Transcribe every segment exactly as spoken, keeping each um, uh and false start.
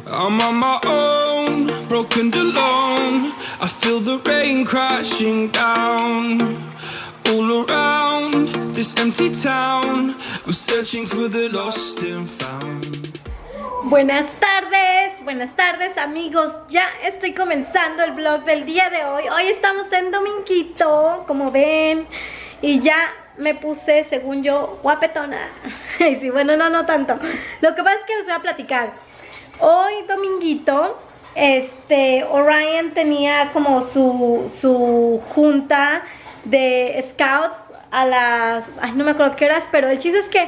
I'm on my own, broken and alone. I feel the rain crashing down all around this empty town. I'm searching for the lost and found. Buenas tardes, buenas tardes amigos. Ya estoy comenzando el vlog del día de hoy. Hoy estamos en dominguito, como ven. Y ya me puse, según yo, guapetona. Y sí, bueno, no, no tanto. Lo que pasa es que les voy a platicar. Hoy dominguito, este, Orion tenía como su, su junta de scouts a las, ay, no me acuerdo qué horas, pero el chiste es que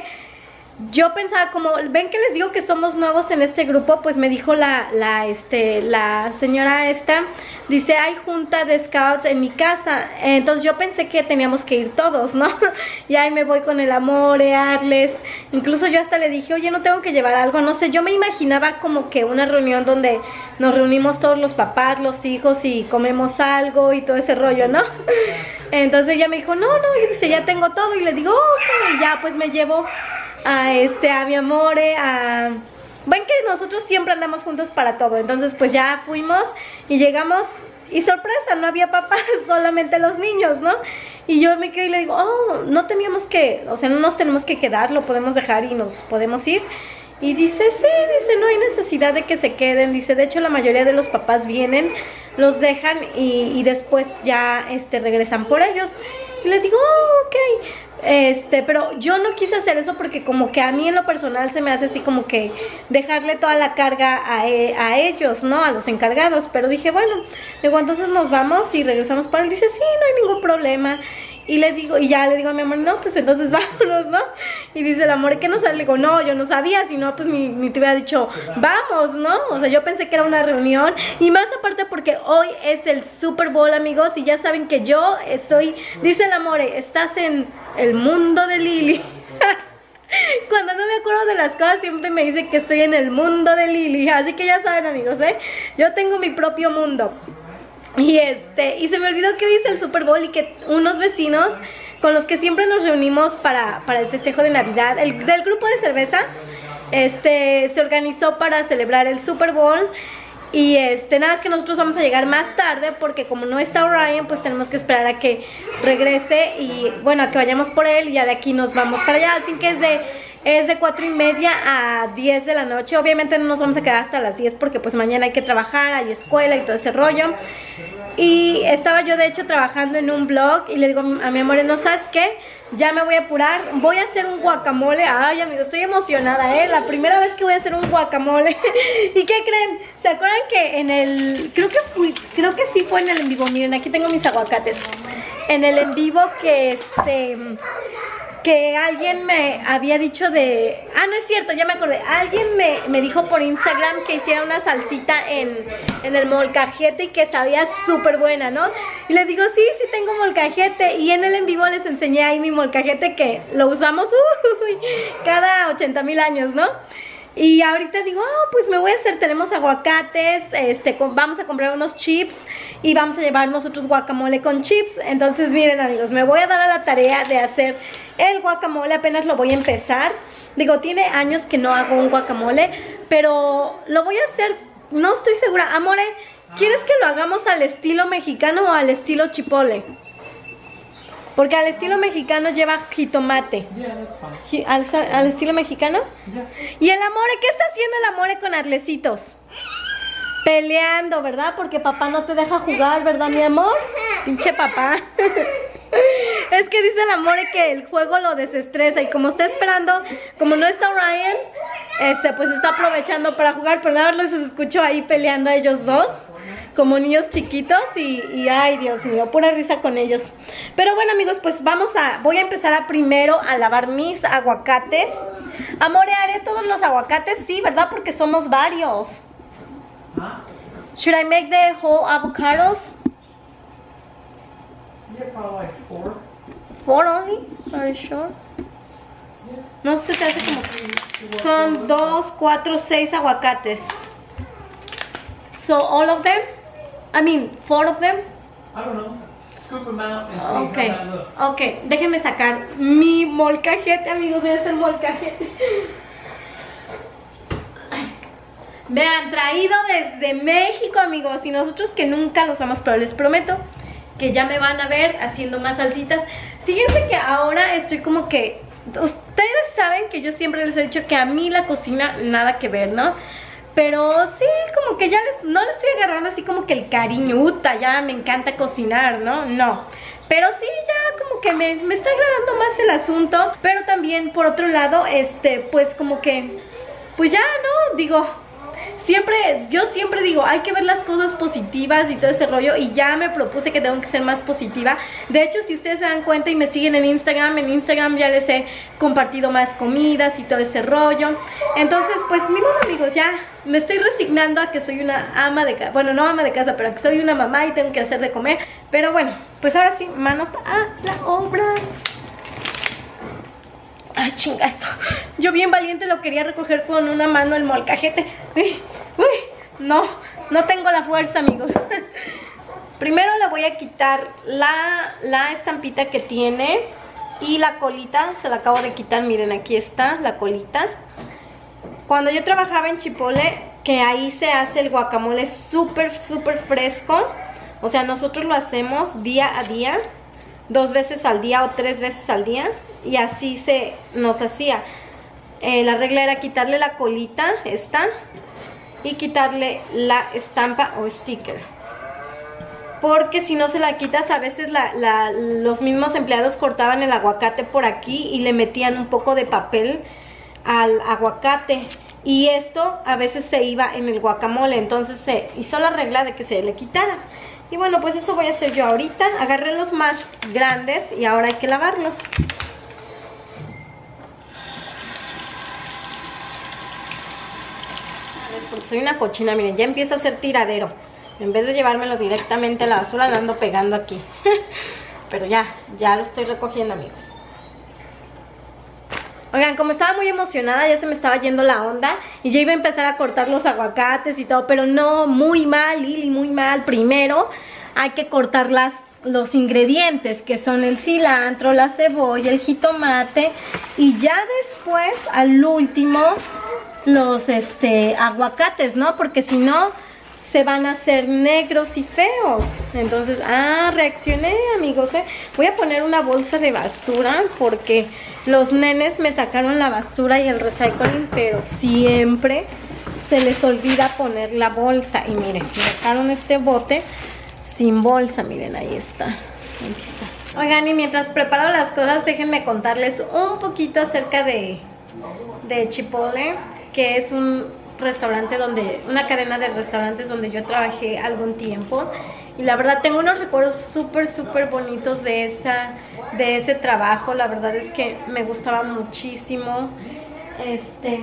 yo pensaba, como ven que les digo que somos nuevos en este grupo, pues me dijo la, la, este, la señora esta, dice, hay junta de scouts en mi casa. Entonces yo pensé que teníamos que ir todos, ¿no? Y ahí me voy con el Amore, Arles. Incluso yo hasta le dije, oye, no tengo que llevar algo, no sé. Yo me imaginaba como que una reunión donde nos reunimos todos los papás, los hijos y comemos algo y todo ese rollo, ¿no? Entonces ella me dijo, no, no, y dice, ya tengo todo. Y le digo, ok, y ya pues me llevo a este, a mi Amore, a... Ven que nosotros siempre andamos juntos para todo. Entonces pues ya fuimos y llegamos y sorpresa, no había papás, solamente los niños, ¿no? Y yo me quedo y le digo, oh, no teníamos que, o sea, no nos tenemos que quedar, lo podemos dejar y nos podemos ir. Y dice, sí, dice, no hay necesidad de que se queden. Dice, de hecho la mayoría de los papás vienen, los dejan y, y después ya este, regresan por ellos. Y le digo, oh, ok. Este, pero yo no quise hacer eso porque como que a mí en lo personal se me hace así como que dejarle toda la carga a, a ellos, ¿no? A los encargados. Pero dije, bueno, digo, entonces nos vamos y regresamos para él. Dice, sí, no hay ningún problema. Y le digo, y ya le digo a mi amor, no, pues entonces vámonos, ¿no? Y dice el Amor, ¿qué no sabe? Le digo, no, yo no sabía, si no, pues ni, ni te hubiera dicho, vamos, ¿no? O sea, yo pensé que era una reunión. Y más aparte porque hoy es el Super Bowl, amigos, y ya saben que yo estoy, dice el Amor, estás en el mundo de Lily. Cuando no me acuerdo de las cosas siempre me dice que estoy en el mundo de Lily. Así que ya saben, amigos, ¿eh? Yo tengo mi propio mundo. Y este, y se me olvidó que hoy es el Super Bowl y que unos vecinos con los que siempre nos reunimos para, para el festejo de Navidad, el, del grupo de cerveza, este, se organizó para celebrar el Super Bowl. Y este, nada, es que nosotros vamos a llegar más tarde porque como no está Orion, pues tenemos que esperar a que regrese y bueno, a que vayamos por él y ya de aquí nos vamos para allá. Al fin que es de... Es de cuatro y media a diez de la noche. Obviamente no nos vamos a quedar hasta las diez porque pues mañana hay que trabajar, hay escuela y todo ese rollo. Y estaba yo de hecho trabajando en un blog y le digo a mi Amor, ¿no sabes qué? Ya me voy a apurar, voy a hacer un guacamole. Ay, amigos, estoy emocionada, ¿eh? La primera vez que voy a hacer un guacamole. ¿Y qué creen? ¿Se acuerdan que en el... Creo que fui, creo que sí fue en el en vivo. Miren, aquí tengo mis aguacates. En el en vivo que este... que alguien me había dicho de... Ah, no es cierto, ya me acordé. Alguien me, me dijo por Instagram que hiciera una salsita en, en el molcajete y que sabía súper buena, ¿no? Y le digo, sí, sí tengo molcajete. Y en el en vivo les enseñé ahí mi molcajete que lo usamos uy, cada ochenta mil años, ¿no? Y ahorita digo, oh, pues me voy a hacer, tenemos aguacates, este, con, vamos a comprar unos chips y vamos a llevar nosotros guacamole con chips. Entonces miren amigos, me voy a dar a la tarea de hacer el guacamole, apenas lo voy a empezar. Digo, tiene años que no hago un guacamole, pero lo voy a hacer, no estoy segura. Amore, ¿quieres que lo hagamos al estilo mexicano o al estilo chipotle? Porque al estilo mexicano lleva jitomate. Yeah, ¿Al, ¿Al estilo mexicano? Yeah. ¿Y el Amore? ¿Qué está haciendo el Amore con Arlesitos? Peleando, ¿verdad? Porque papá no te deja jugar, ¿verdad, mi amor? Pinche papá. Es que dice el Amore que el juego lo desestresa. Y como está esperando, como no está Orion, este, pues está aprovechando para jugar. Pero nada, los escucho ahí peleando a ellos dos como niños chiquitos y, y ay Dios mío, pura risa con ellos. Pero bueno amigos, pues vamos a, voy a empezar a primero a lavar mis aguacates. Amore, haré todos los aguacates, sí, ¿verdad? Porque somos varios. Should I make the whole avocados? Yeah, probably like four. Four only? Are you sure? No sé, te hace como que son dos, cuatro, seis aguacates. So all of them? I mean, four of them? I don't know. Scoop them out and see Okay, how that looks. ok, déjenme sacar mi molcajete, amigos, es el molcajete. me han traído desde México, amigos. Y nosotros que nunca los amamos, pero les prometo que ya me van a ver haciendo más salsitas. Fíjense que ahora estoy como que... Ustedes saben que yo siempre les he dicho que a mí la cocina nada que ver, ¿no? Pero sí, como que ya les, no les estoy agarrando así como que el cariño, uta, ya me encanta cocinar, ¿no? No. Pero sí, ya como que me, me está agradando más el asunto. Pero también, por otro lado, este, pues como que... Pues ya, ¿no? Digo... Siempre, yo siempre digo, hay que ver las cosas positivas y todo ese rollo. Y ya me propuse que tengo que ser más positiva. De hecho, si ustedes se dan cuenta y me siguen en Instagram, en Instagram ya les he compartido más comidas y todo ese rollo. Entonces, pues, miren, amigos, ya me estoy resignando a que soy una ama de casa. Bueno, no ama de casa, pero que soy una mamá y tengo que hacer de comer. Pero bueno, pues ahora sí, manos a la obra. Ay, chinga esto. Yo bien valiente lo quería recoger con una mano el molcajete. Uy, uy, no, no tengo la fuerza, amigos. Primero le voy a quitar la, la estampita que tiene y la colita. Se la acabo de quitar, miren, aquí está la colita. Cuando yo trabajaba en Chipotle, que ahí se hace el guacamole súper, súper fresco. O sea, nosotros lo hacemos día a día, dos veces al día o tres veces al día. Y así se nos hacía. Eh, la regla era quitarle la colita, esta, y quitarle la estampa o sticker. Porque si no se la quitas, a veces la, la, los mismos empleados cortaban el aguacate por aquí y le metían un poco de papel al aguacate. Y esto a veces se iba en el guacamole, entonces se hizo la regla de que se le quitara. Y bueno, pues eso voy a hacer yo ahorita. Agarré los más grandes y ahora hay que lavarlos. Porque soy una cochina, miren, ya empiezo a hacer tiradero. En vez de llevármelo directamente a la basura, lo ando pegando aquí. Pero ya, ya lo estoy recogiendo, amigos. Oigan, como estaba muy emocionada, ya se me estaba yendo la onda. Y ya iba a empezar a cortar los aguacates y todo. Pero no, muy mal, Lili, muy mal. Primero hay que cortar las, los ingredientes, que son el cilantro, la cebolla, el jitomate. Y ya después, al último... los este aguacates, ¿no? Porque si no se van a hacer negros y feos. Entonces, ah, reaccioné, amigos, ¿eh? Voy a poner una bolsa de basura porque los nenes me sacaron la basura y el recycling, pero siempre se les olvida poner la bolsa. Y miren, me dejaron este bote sin bolsa, miren, ahí está. Aquí está. Oigan, y mientras preparo las cosas, déjenme contarles un poquito acerca de, de Chipotle, que es un restaurante donde, una cadena de restaurantes donde yo trabajé algún tiempo. Y la verdad tengo unos recuerdos súper, súper bonitos de, esa, de ese trabajo. La verdad es que me gustaba muchísimo. Este,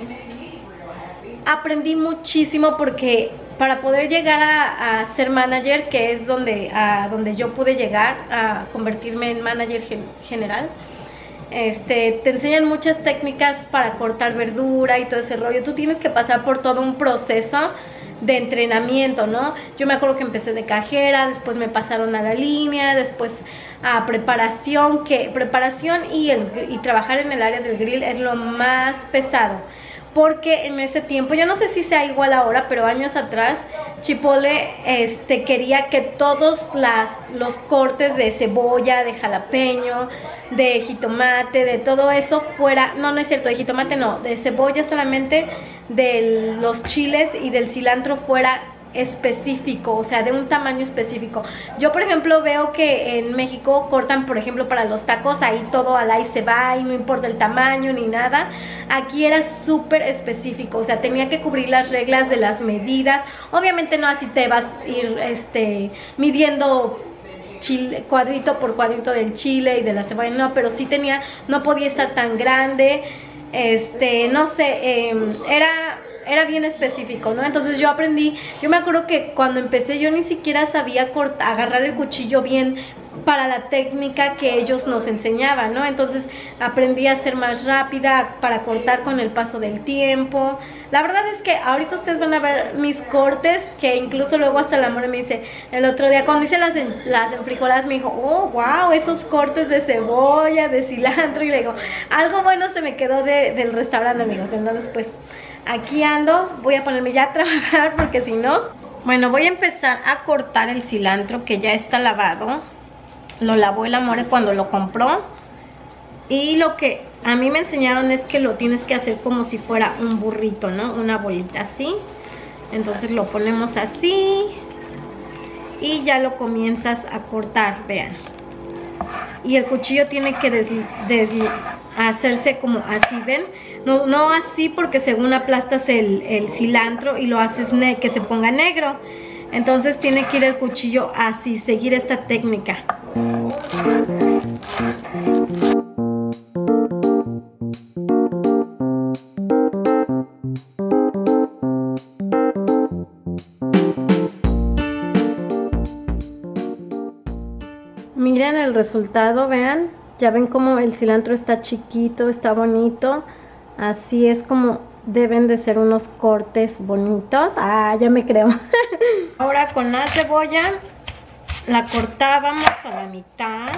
aprendí muchísimo porque para poder llegar a, a ser manager, que es donde, a, donde yo pude llegar a convertirme en manager gen, general, Este, te enseñan muchas técnicas para cortar verdura y todo ese rollo. Tú tienes que pasar por todo un proceso de entrenamiento, ¿no? Yo me acuerdo que empecé de cajera, después me pasaron a la línea, después a preparación, que preparación y, el, y trabajar en el área del grill es lo más pesado. Porque en ese tiempo, yo no sé si sea igual ahora, pero años atrás, Chipotle este, quería que todos las, los cortes de cebolla, de jalapeño, de jitomate, de todo eso fuera, no, no es cierto, de jitomate no, de cebolla solamente, de los chiles y del cilantro fuera específico, o sea, de un tamaño específico. Yo, por ejemplo, veo que en México cortan, por ejemplo, para los tacos, ahí todo al ahí se va y no importa el tamaño ni nada. Aquí era súper específico, o sea, tenía que cubrir las reglas de las medidas. Obviamente no así te vas a ir este, midiendo chile, cuadrito por cuadrito del chile y de la cebolla, no, pero sí tenía, no podía estar tan grande, este, no sé, eh, era... era bien específico, ¿no? Entonces yo aprendí, yo me acuerdo que cuando empecé yo ni siquiera sabía cortar, agarrar el cuchillo bien para la técnica que ellos nos enseñaban, ¿no? Entonces aprendí a ser más rápida para cortar con el paso del tiempo. La verdad es que ahorita ustedes van a ver mis cortes, que incluso luego hasta el amor me dice, el otro día cuando hice las, en, las enfrijoladas me dijo, oh, wow, esos cortes de cebolla, de cilantro, y le digo, algo bueno se me quedó de, del restaurante, amigos. Entonces pues aquí ando, voy a ponerme ya a trabajar porque si no... Bueno, voy a empezar a cortar el cilantro que ya está lavado. Lo lavó el Amore cuando lo compró. Y lo que a mí me enseñaron es que lo tienes que hacer como si fuera un burrito, ¿no? Una bolita así. Entonces lo ponemos así. Y ya lo comienzas a cortar, vean. Y el cuchillo tiene que des, des, hacerse como así, ¿ven? No, no así porque según aplastas el, el cilantro y lo haces que se ponga negro. Entonces tiene que ir el cuchillo así, seguir esta técnica. Miren el resultado, vean, ya ven como el cilantro está chiquito, está bonito, así es como deben de ser unos cortes bonitos. Ah, ya me creo. Ahora con la cebolla la cortábamos a la mitad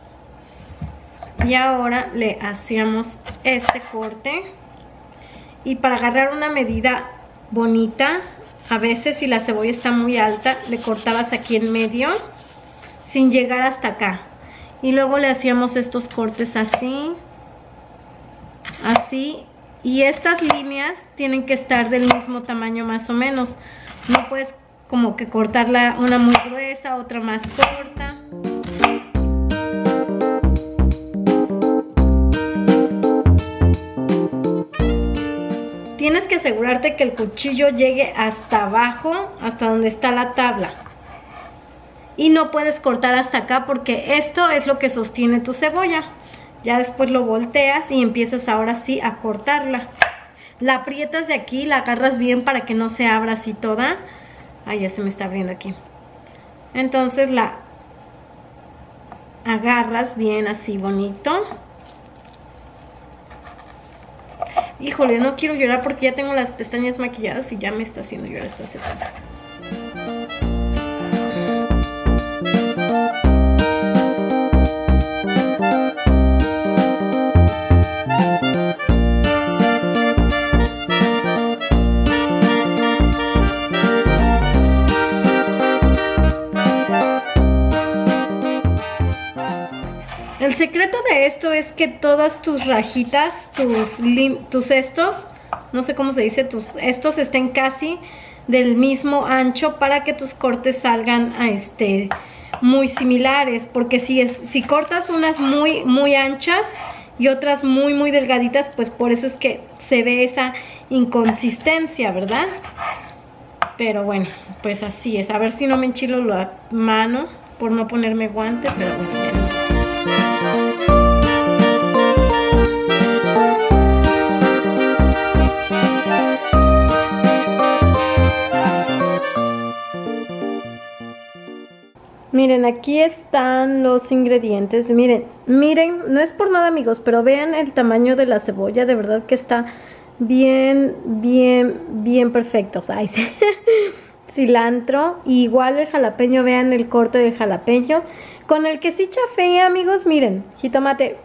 y ahora le hacíamos este corte, y para agarrar una medida bonita, a veces si la cebolla está muy alta, le cortabas aquí en medio sin llegar hasta acá, y luego le hacíamos estos cortes así, así, y estas líneas tienen que estar del mismo tamaño más o menos. No puedes como que cortarla una muy gruesa, otra más corta. Tienes que asegurarte que el cuchillo llegue hasta abajo, hasta donde está la tabla. Y no puedes cortar hasta acá porque esto es lo que sostiene tu cebolla. Ya después lo volteas y empiezas ahora sí a cortarla. La aprietas de aquí, la agarras bien para que no se abra así toda. Ay, ya se me está abriendo aquí. Entonces la agarras bien así bonito. Híjole, no quiero llorar porque ya tengo las pestañas maquilladas y ya me está haciendo llorar esta cebolla. El secreto de esto es que todas tus rajitas, tus, tus estos, no sé cómo se dice, tus estos estén casi del mismo ancho para que tus cortes salgan a este, muy similares. Porque si, es, si cortas unas muy, muy anchas y otras muy, muy delgaditas, pues por eso es que se ve esa inconsistencia, ¿verdad? Pero bueno, pues así es. A ver si no me enchilo la mano por no ponerme guante, pero bueno, ya. Miren, aquí están los ingredientes. Miren, miren, no es por nada, amigos, pero vean el tamaño de la cebolla. De verdad que está bien, bien, bien perfectos. Ay, sí. Cilantro. Igual el jalapeño, vean el corte del jalapeño. Con el que sí chafea, amigos, miren. Jitomate.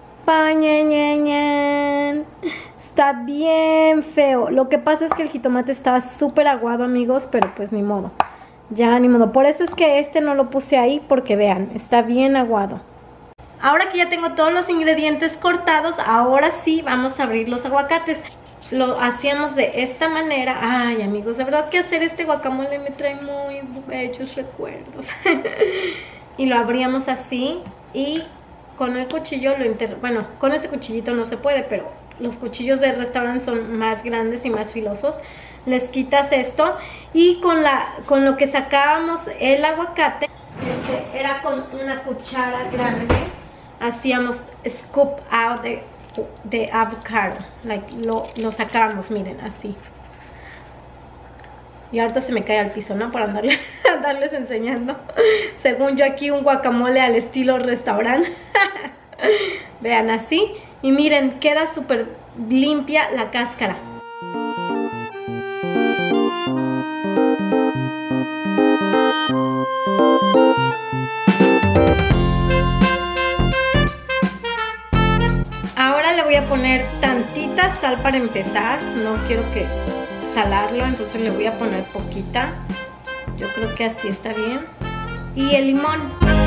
Pañañañan. Está bien feo. Lo que pasa es que el jitomate estaba súper aguado, amigos, pero pues ni modo. Ya, ni modo. Por eso es que este no lo puse ahí, porque vean, está bien aguado. Ahora que ya tengo todos los ingredientes cortados, ahora sí vamos a abrir los aguacates. Lo hacíamos de esta manera. Ay, amigos, de verdad que hacer este guacamole me trae muy bellos recuerdos. Y lo abríamos así y con el cuchillo lo inter... Bueno, con este cuchillito no se puede, pero los cuchillos de restaurante son más grandes y más filosos. Les quitas esto y con la con lo que sacábamos el aguacate, este, era con una cuchara grande, hacíamos scoop out de, de avocado, like, lo, lo sacábamos, miren, así. Y ahorita se me cae al piso, ¿no? Por andarle, andarles enseñando. Según yo aquí un guacamole al estilo restaurante. Vean, así. Y miren, queda súper limpia la cáscara. Ahora le voy a poner tantita poquita sal para empezar. No quiero que salarlo, entonces le voy a poner poquita. Yo creo que así está bien. Y el limón.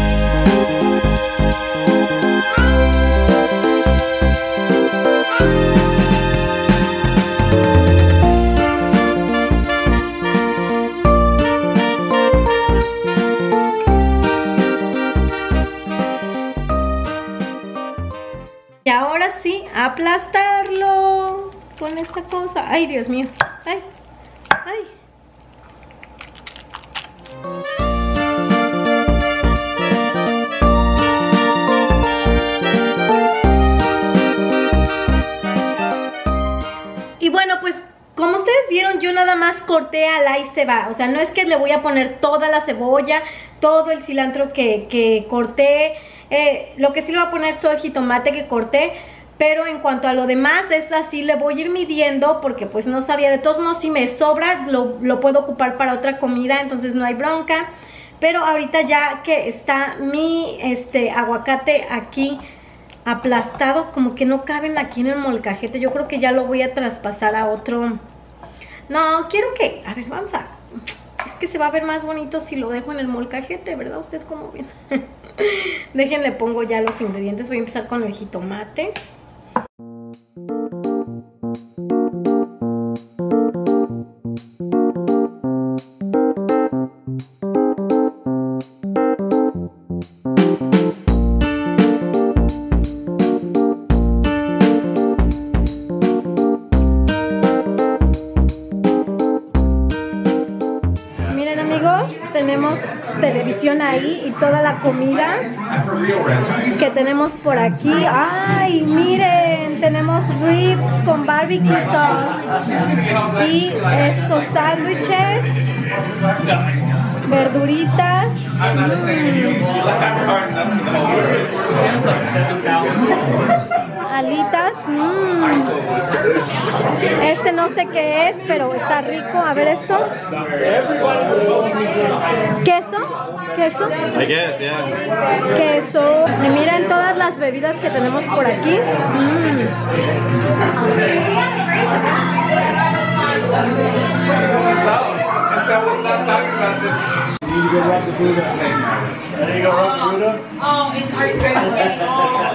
Y ahora sí, aplastarlo con esta cosa. Ay, Dios mío. Ay, ay. Y bueno, pues como ustedes vieron, yo nada más corté al ahí se va. O sea, no es que le voy a poner toda la cebolla, todo el cilantro que, que corté. Eh, lo que sí le voy a poner es todo el jitomate que corté. Pero en cuanto a lo demás, es así, le voy a ir midiendo porque pues no sabía. De todos modos, si me sobra, lo, lo puedo ocupar para otra comida, entonces no hay bronca. Pero ahorita ya que está mi este aguacate aquí aplastado, como que no caben aquí en el molcajete. Yo creo que ya lo voy a traspasar a otro. No, quiero que, a ver, vamos a, es que se va a ver más bonito si lo dejo en el molcajete, ¿verdad? ¿Ustedes cómo ven? Déjenle, pongo ya los ingredientes. Voy a empezar con el jitomate. Tenemos televisión ahí y toda la comida que tenemos por aquí. ¡Ay, miren! Tenemos ribs con barbecue sauce y estos sándwiches, verduritas. Alitas. Mm. Este no sé qué es, pero está rico. A ver esto. ¿Queso? ¿Queso? I guess, yeah. Queso. Y miren todas las bebidas que tenemos por aquí. Mm. There you go, rub the Buddha. Oh, it's are you ready to get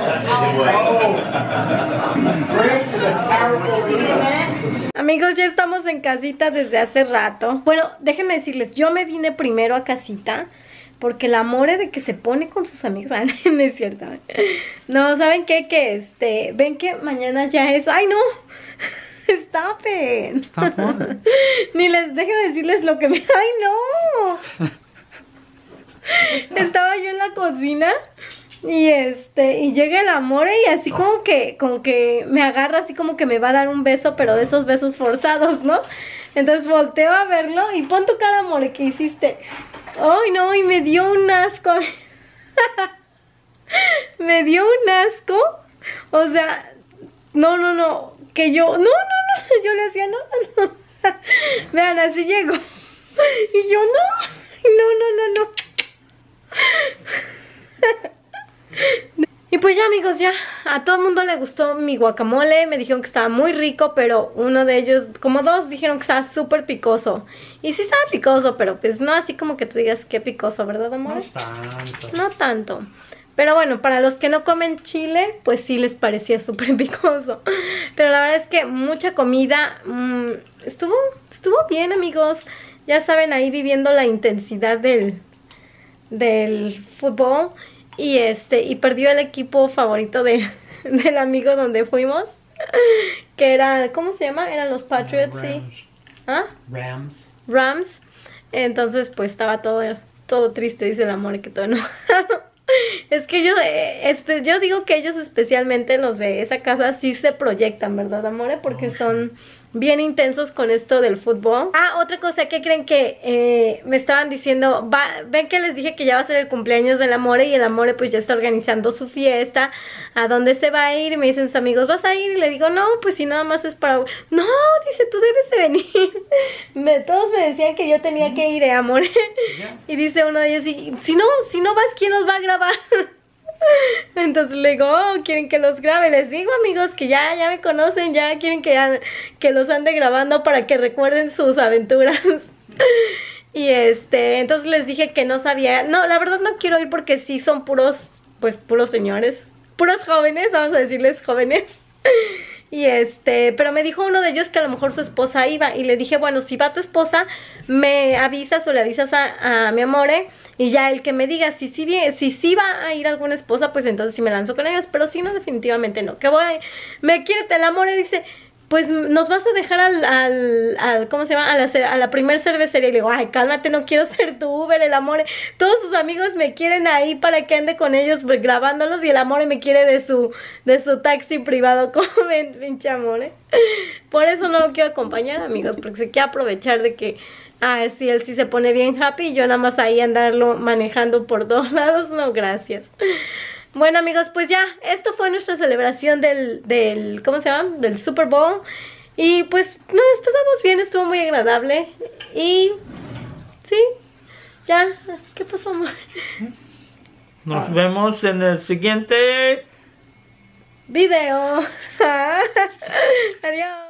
Amigos, ya estamos en casita desde hace rato. Bueno, déjenme decirles, yo me vine primero a casita porque la More de que se pone con sus amigos, ah, no es cierto. No, ¿saben qué? Que este, ven que mañana ya es, ¡ay no! Stop it. Stop what? Ni les deje decirles lo que me, ¡ay no! Estaba yo en la cocina y este y llega el Amore y así como que como que me agarra, así como que me va a dar un beso, pero de esos besos forzados, ¿no? Entonces volteo a verlo y pon tu cara, Amore, ¿qué hiciste? Ay no, y me dio un asco. Me dio un asco. O sea, no, no, no, que yo, no, no, no, yo le decía no, no, no. Vean, así llegó. Y yo no, no, no, no, no. Y pues ya, amigos, ya a todo el mundo le gustó mi guacamole. Me dijeron que estaba muy rico, pero uno de ellos, como dos, dijeron que estaba súper picoso. Y sí estaba picoso, pero pues no así como que tú digas qué picoso, ¿verdad, amor? No tanto. No tanto. Pero bueno, para los que no comen chile, pues sí les parecía súper picoso. Pero la verdad es que mucha comida. mmm, Estuvo, estuvo bien, amigos. Ya saben, ahí viviendo la intensidad del del fútbol. Y este y perdió el equipo favorito de, del amigo donde fuimos, que era, ¿cómo se llama? Eran los Patriots, Uh, sí. Rams. ¿Ah? Rams. Rams. Entonces pues estaba todo, todo triste, dice el Amor, que todo enojado. Es que yo, eh, espe- yo digo que ellos especialmente los de esa casa sí se proyectan, ¿verdad, Amore? Porque son bien intensos con esto del fútbol. Ah, otra cosa, ¿qué creen que eh, me estaban diciendo? Va, ven que les dije que ya va a ser el cumpleaños del Amore y el Amore pues ya está organizando su fiesta. ¿A dónde se va a ir? Y me dicen sus amigos, ¿vas a ir? Y le digo, no, pues si nada más es para... No, dice, tú debes de venir. Me, todos me decían que yo tenía que ir, ¿eh, Amore? Y dice uno de ellos, si, si no, si no vas, ¿quién nos va a grabar? Entonces le digo, oh, ¿quieren que los grabe? Les digo, amigos, que ya, ya me conocen, ya quieren que, ya, que los ande grabando para que recuerden sus aventuras. Y este, entonces les dije que no sabía. No, la verdad no quiero ir porque sí son puros, pues puros señores, puros jóvenes, vamos a decirles jóvenes. Y este, pero me dijo uno de ellos que a lo mejor su esposa iba. Y le dije, bueno, si va tu esposa, me avisas o le avisas a, a mi amore. Y ya el que me diga, si sí si, si, si va a ir alguna esposa, pues entonces sí me lanzo con ellos. Pero si no, definitivamente no. Que voy, me quiere, el amore dice, pues nos vas a dejar al, al, al ¿cómo se llama? A la, a la primer cervecería. Y le digo, ay, cálmate, no quiero ser tu Uber, el amore. Todos sus amigos me quieren ahí para que ande con ellos pues, grabándolos. Y el amore me quiere de su, de su taxi privado. Como ven, pinche amore. Por eso no lo quiero acompañar, amigos, porque se quiere aprovechar de que, ah, sí, él sí se pone bien happy y yo nada más ahí andarlo manejando por todos lados. No, gracias. Bueno, amigos, pues ya, esto fue nuestra celebración del, del, ¿cómo se llama? Del Super Bowl. Y pues nos pasamos bien, estuvo muy agradable. Y, sí, ya, ¿qué pasó, amor? Nos vemos en el siguiente video. Adiós.